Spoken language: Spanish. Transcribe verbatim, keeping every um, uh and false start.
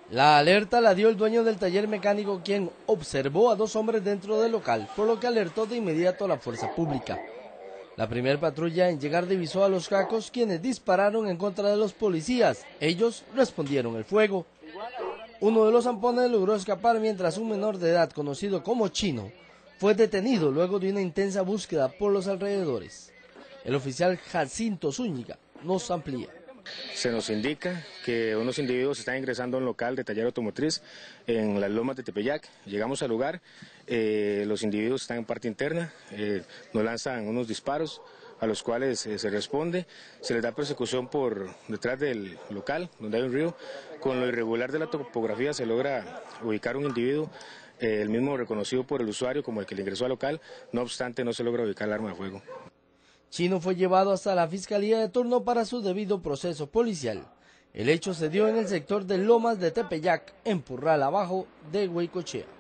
La alerta la dio el dueño del taller mecánico, quien observó a dos hombres dentro del local, por lo que alertó de inmediato a la fuerza pública. La primera patrulla en llegar divisó a los cacos, quienes dispararon en contra de los policías. Ellos respondieron el fuego. Uno de los zampones logró escapar, mientras un menor de edad, conocido como Chino, fue detenido luego de una intensa búsqueda por los alrededores. El oficial Jacinto Zúñiga nos amplía. Se nos indica que unos individuos están ingresando a un local de taller automotriz en las lomas de Tepeyac. Llegamos al lugar, eh, los individuos están en parte interna, eh, nos lanzan unos disparos a los cuales eh, se responde, se les da persecución por detrás del local, donde hay un río. Con lo irregular de la topografía se logra ubicar un individuo, eh, el mismo reconocido por el usuario como el que le ingresó al local, no obstante no se logra ubicar el arma de fuego. Chino fue llevado hasta la fiscalía de turno para su debido proceso policial. El hecho se dio en el sector de Lomas de Tepeyac, en Purral Abajo de Huaycochea.